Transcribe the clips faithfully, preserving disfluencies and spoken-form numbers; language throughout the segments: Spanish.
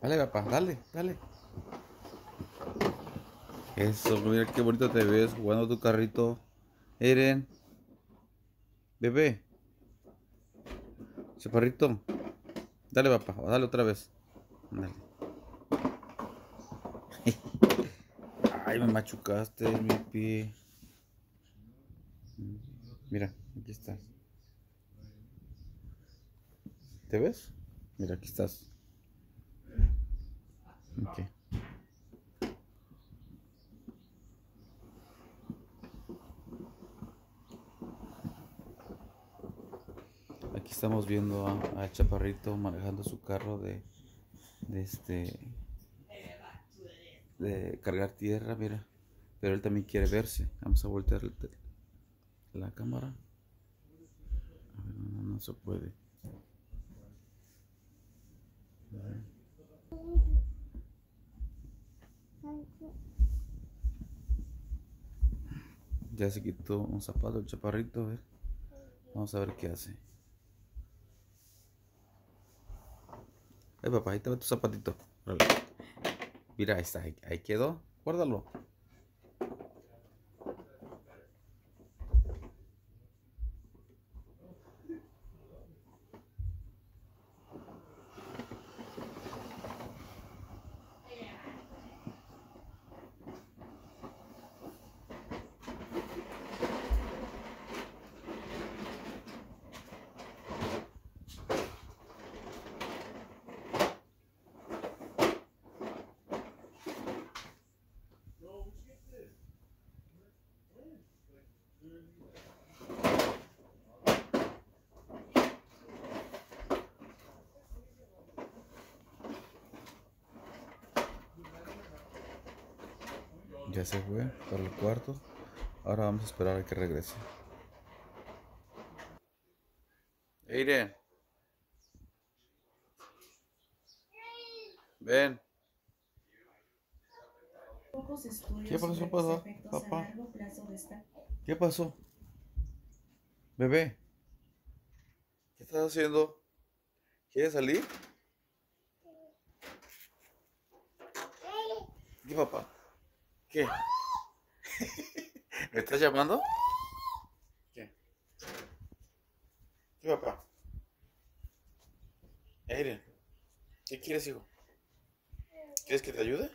Dale, papá, dale, dale. Eso, mira qué bonito te ves jugando tu carrito. Eren, bebé, chaparrito. Dale, papá, dale otra vez. Dale. Ay, me machucaste mi pie. Mira, aquí estás. ¿Te ves? Mira, aquí estás. Ok. Aquí estamos viendo a, a Chaparrito manejando su carro de, de este de cargar tierra, mira. Pero él también quiere verse. Vamos a voltear la cámara. A ver, no, no se puede. Ya se quitó un zapato el Chaparrito, a ver. Vamos a ver qué hace. Ay, papá, ahí te va tu zapatito. Mira, ahí está, ahí, ahí quedó. Guárdalo. Ya se fue para el cuarto. Ahora vamos a esperar a que regrese. Eiren, ven. ¿Qué pasó, papá? Papá? ¿Qué pasó? Bebé, ¿qué estás haciendo? ¿Quieres salir? ¿Qué, papá? ¿Qué? ¿Me estás llamando? ¿Qué? ¿Qué, papá? Eiren, ¿qué quieres, hijo? ¿Quieres que te ayude?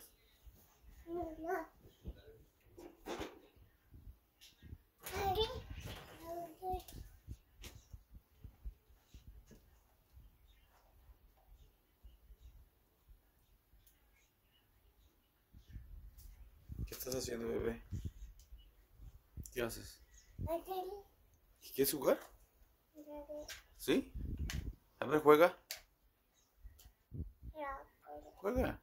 ¿Qué estás haciendo, bebé? ¿Qué haces? ¿Quieres jugar? ¿Sí? A ver, juega. Juega.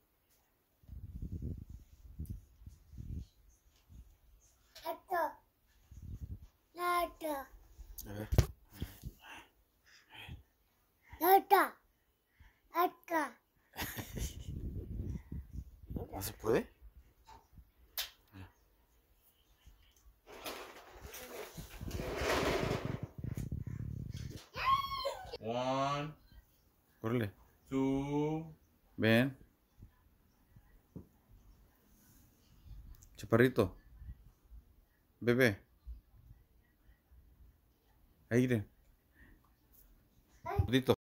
A ver. ¿No se puede? One, Órale. two, Ven. Chaparrito. Bebé. Aire. Gordito.